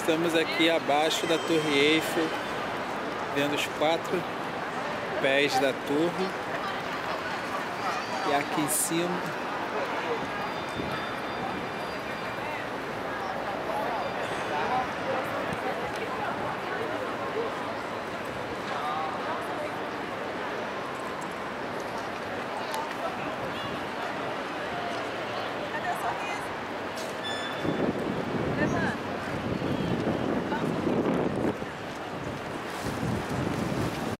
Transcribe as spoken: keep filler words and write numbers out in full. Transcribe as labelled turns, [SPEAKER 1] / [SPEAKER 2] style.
[SPEAKER 1] Estamos aqui abaixo da Torre Eiffel, vendo os quatro pés da torre. E aqui em cima